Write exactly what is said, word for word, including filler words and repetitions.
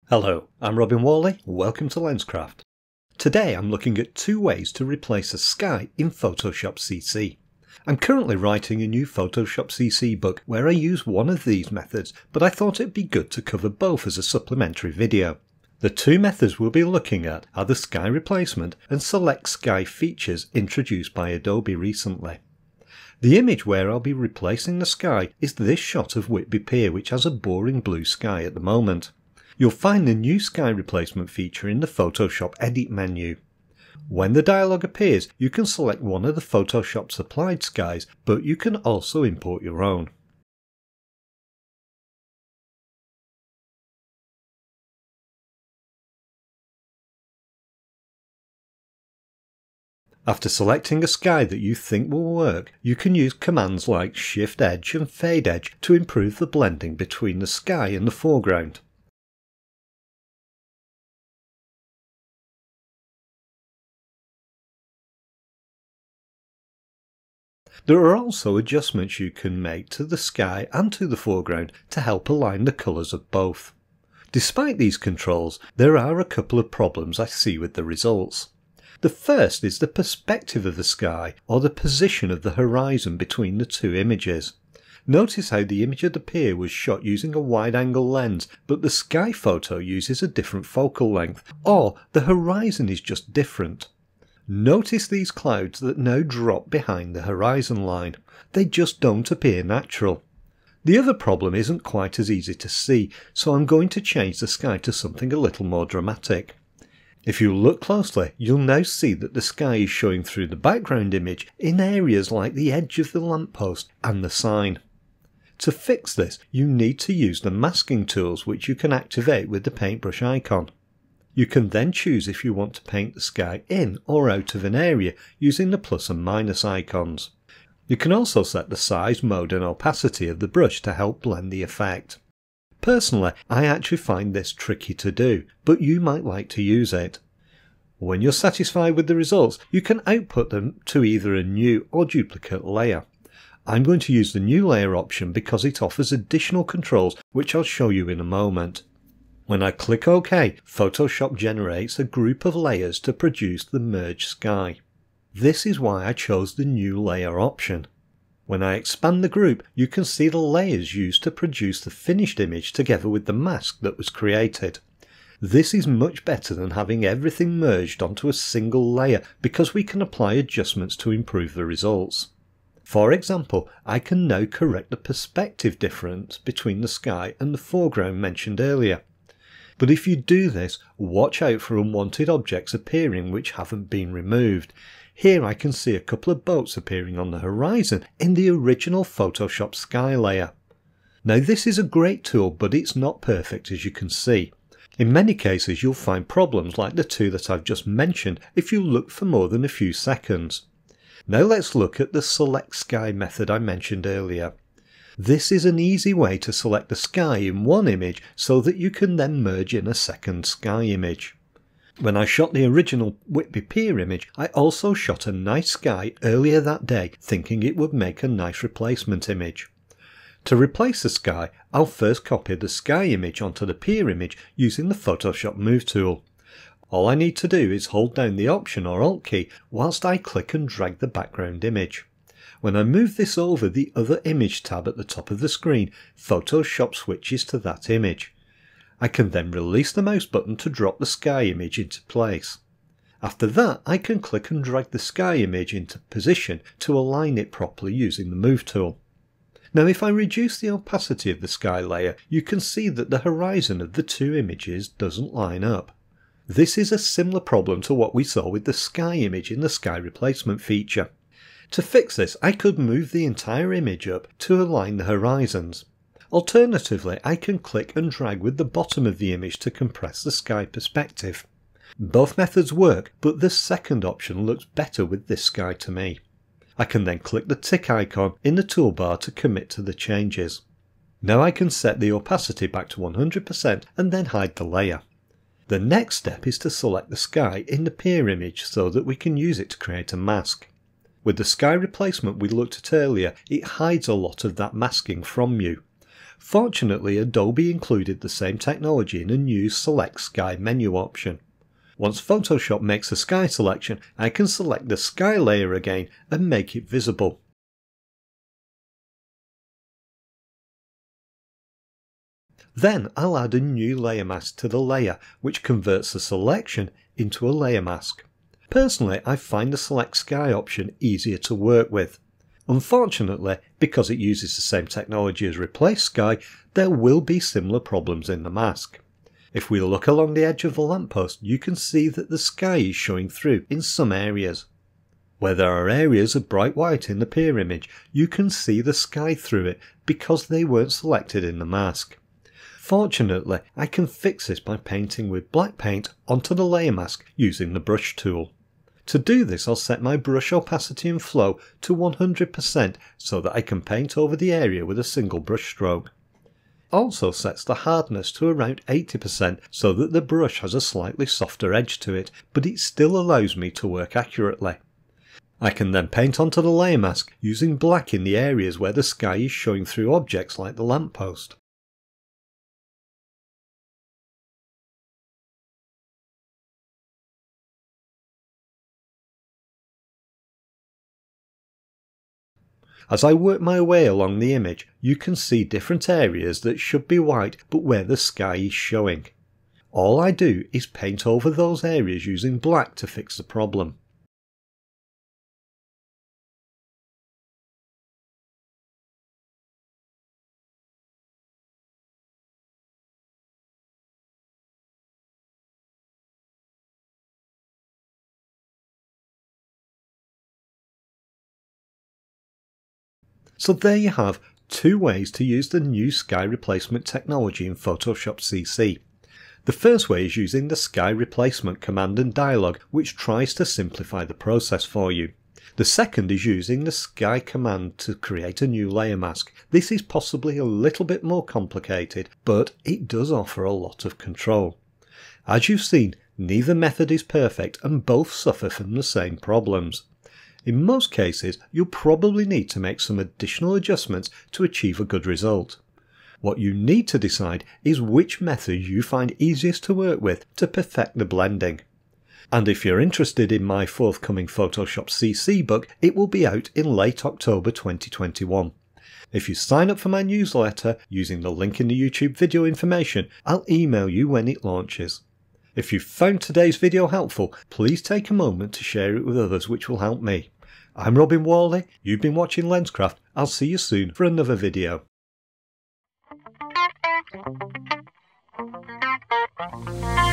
Hello, I'm Robin Whalley, welcome to Lenscraft. Today I'm looking at two ways to replace a sky in Photoshop C C. I'm currently writing a new Photoshop C C book where I use one of these methods, but I thought it'd be good to cover both as a supplementary video. The two methods we'll be looking at are the sky replacement and select sky features introduced by Adobe recently. The image where I'll be replacing the sky is this shot of Whitby Pier, which has a boring blue sky at the moment. You'll find the new sky replacement feature in the Photoshop Edit menu. When the dialog appears, you can select one of the Photoshop supplied skies, but you can also import your own. After selecting a sky that you think will work, you can use commands like Shift Edge and Fade Edge to improve the blending between the sky and the foreground. There are also adjustments you can make to the sky and to the foreground to help align the colours of both. Despite these controls, there are a couple of problems I see with the results. The first is the perspective of the sky, or the position of the horizon between the two images. Notice how the image of the pier was shot using a wide-angle lens, but the sky photo uses a different focal length, or the horizon is just different. Notice these clouds that now drop behind the horizon line. They just don't appear natural. The other problem isn't quite as easy to see, so I'm going to change the sky to something a little more dramatic. If you look closely, you'll now see that the sky is showing through the background image in areas like the edge of the lamppost and the sign. To fix this, you need to use the masking tools, which you can activate with the paintbrush icon. You can then choose if you want to paint the sky in or out of an area using the plus and minus icons. You can also set the size, mode and opacity of the brush to help blend the effect. Personally, I actually find this tricky to do, but you might like to use it. When you're satisfied with the results, you can output them to either a new or duplicate layer. I'm going to use the new layer option because it offers additional controls which I'll show you in a moment. When I click OK, Photoshop generates a group of layers to produce the merged sky. This is why I chose the new layer option. When I expand the group, you can see the layers used to produce the finished image together with the mask that was created. This is much better than having everything merged onto a single layer because we can apply adjustments to improve the results. For example, I can now correct the perspective difference between the sky and the foreground mentioned earlier. But if you do this, watch out for unwanted objects appearing which haven't been removed. Here I can see a couple of boats appearing on the horizon in the original Photoshop sky layer. Now this is a great tool, but it's not perfect, as you can see. In many cases you'll find problems like the two that I've just mentioned if you look for more than a few seconds. Now let's look at the select sky method I mentioned earlier. This is an easy way to select the sky in one image so that you can then merge in a second sky image. When I shot the original Whitby Pier image, I also shot a nice sky earlier that day, thinking it would make a nice replacement image. To replace the sky, I'll first copy the sky image onto the pier image using the Photoshop Move tool. All I need to do is hold down the Option or Alt key whilst I click and drag the background image. When I move this over the Other Image tab at the top of the screen, Photoshop switches to that image. I can then release the mouse button to drop the sky image into place. After that, I can click and drag the sky image into position to align it properly using the Move tool. Now if I reduce the opacity of the sky layer, you can see that the horizon of the two images doesn't line up. This is a similar problem to what we saw with the sky image in the sky replacement feature. To fix this, I could move the entire image up to align the horizons. Alternatively, I can click and drag with the bottom of the image to compress the sky perspective. Both methods work, but the second option looks better with this sky to me. I can then click the tick icon in the toolbar to commit to the changes. Now I can set the opacity back to one hundred percent and then hide the layer. The next step is to select the sky in the pier image so that we can use it to create a mask. With the sky replacement we looked at earlier, it hides a lot of that masking from you. Fortunately, Adobe included the same technology in a new Select Sky menu option. Once Photoshop makes a sky selection, I can select the sky layer again and make it visible. Then I'll add a new layer mask to the layer, which converts the selection into a layer mask. Personally, I find the Select Sky option easier to work with. Unfortunately, because it uses the same technology as Replace Sky, there will be similar problems in the mask. If we look along the edge of the lamppost, you can see that the sky is showing through in some areas. Where there are areas of bright white in the peer image, you can see the sky through it because they weren't selected in the mask. Fortunately, I can fix this by painting with black paint onto the layer mask using the brush tool. To do this, I'll set my brush opacity and flow to one hundred percent so that I can paint over the area with a single brush stroke. Also sets the hardness to around eighty percent so that the brush has a slightly softer edge to it, but it still allows me to work accurately. I can then paint onto the layer mask using black in the areas where the sky is showing through objects like the lamppost. As I work my way along the image, you can see different areas that should be white but where the sky is showing. All I do is paint over those areas using black to fix the problem. So there you have two ways to use the new sky replacement technology in Photoshop C C. The first way is using the sky replacement command and dialog, which tries to simplify the process for you. The second is using the sky command to create a new layer mask. This is possibly a little bit more complicated, but it does offer a lot of control. As you've seen, neither method is perfect and both suffer from the same problems. In most cases, you'll probably need to make some additional adjustments to achieve a good result. What you need to decide is which method you find easiest to work with to perfect the blending. And if you're interested in my forthcoming Photoshop C C book, it will be out in late October twenty twenty-one. If you sign up for my newsletter using the link in the YouTube video information, I'll email you when it launches. If you found today's video helpful, please take a moment to share it with others, which will help me. I'm Robin Whalley, you've been watching Lenscraft. I'll see you soon for another video. Thank you.